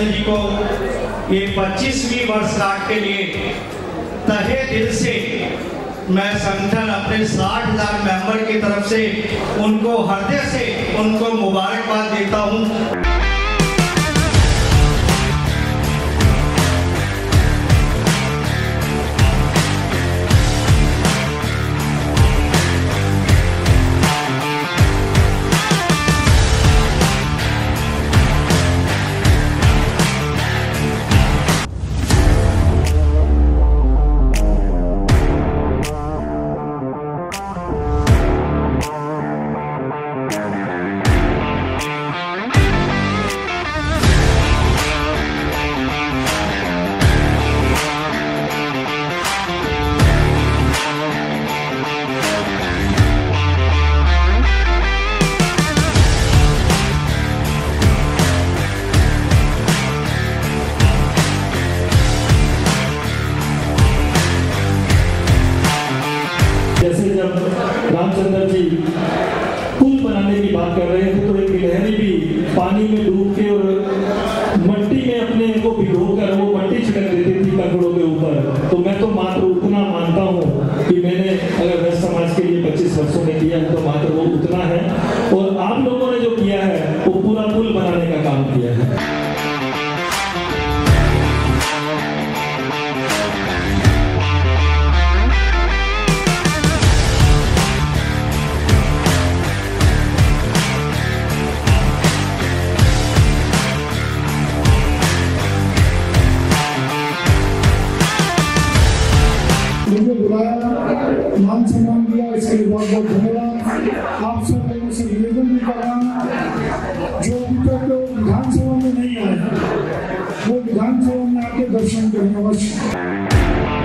Council जी को ये 25वीं वर्षगांठ के लिए तहे दिल से मैं संगठन अपने 60,000 मेंबर की तरफ से उनको हृदय से उनको मुबारकबाद देता हूँ। जैसे जब रामचंद्र जी पुल बनाने की बात कर रहे थे तो एक गिलहरी भी पानी में डूब के और मट्टी में अपने को भिगोकर वो मट्टी छिड़क देती थी कपड़ों के ऊपर। तो मैं तो मात्र उतना मानता हूँ कि मैंने अगर वेस्ट समाज के लिए 25 वर्षों में किया है तो मात्र वो उतना है, और आप लोगों ने जो किया है वो पूरा पुल बनाने का काम किया है। मुझे बुलाया, मान सम्मान दिया, इसके लिए बहुत बहुत धन्यवाद। आप सब लोगों से निवेदन भी कर रहा हूँ जो अभी तक विधानसभा में नहीं आए वो विधानसभा में आके दर्शन करें अवश्य।